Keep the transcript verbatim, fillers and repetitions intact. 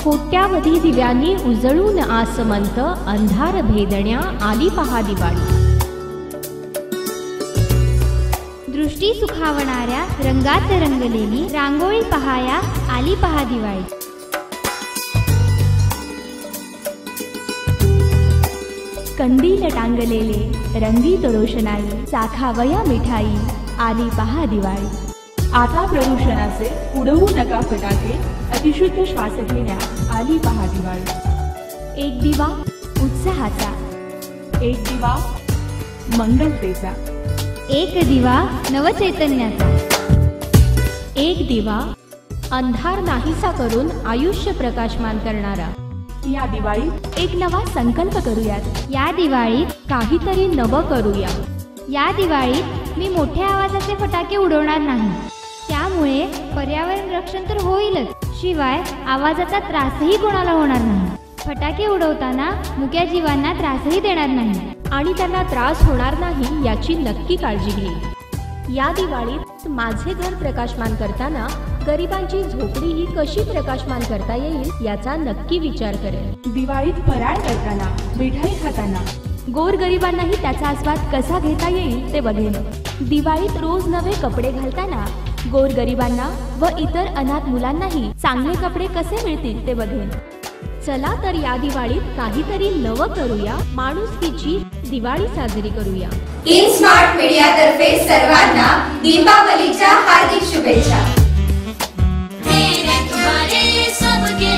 कोट्यावधी दिव्यांनी उजळून आसमंत, अंधार भेदण्या आली पहा दिवाळी। दृष्टी सुखावणाऱ्या रंगात रंगलेली रांगोळी पहाया आली पहा दिवाळी। कंदील टांगलेले रंगीत रोषणाई, चाखावया मिठाई आली पहा दिवाळी। आता प्रदूषणाचे उडवू नका फटाके, अतिशुद्ध श्वास घेण्या आली पहा दिवाळी। एक दिवा उत्साहाचा, एक दिवा मंगलतेचा, एक दिवा नवचैतन्याचा, एक दिवा अंधार नाहीसा करून आयुष्य प्रकाशमान करणारा। या दिवाळीत एक नवा संकल्प करूयात, या दिवाळीत काहीतरी नवं करूया। या दिवाळीत मी मोठ्या आवाजाचे फटाके उडवणार नाही, त्यामुळे पर्यावरण रक्षण तर होईलच, शिवाय आवाजाचा त्रासही कोणाला होणार नाही। फटाके उडवताना मुक्या जीवांना त्रासही देणार नाही आणि त्यांना त्रास होणार नाही याची नक्की काळजी घेईन। या दिवाळीत माझे घर प्रकाशमान करताना गरिबांची झोपडीही कशी प्रकाशमान करता येईल याचा नक्की विचार करेन। दिवाळीत फराळ करताना, मिठाई खाताना गोरगरिबांनाही त्याचा आस्वाद कसा घेता येईल ते बघेन। दिवाळीत रोज नवे कपडे घालताना गोरगरिबांना व इतर अनाथ मुलांनाही चांगले कपडे कसे मिळतील ते बघेन। चला तर या दिवाळीत काहीतरी नवं करूया, माणुसकीची दिवाळी साजरी करूया। इन स्मार्ट मीडिया तर्फे सर्वांना दीपावलीच्या हार्दिक शुभेच्छा। मेरे तुम्हारे सबके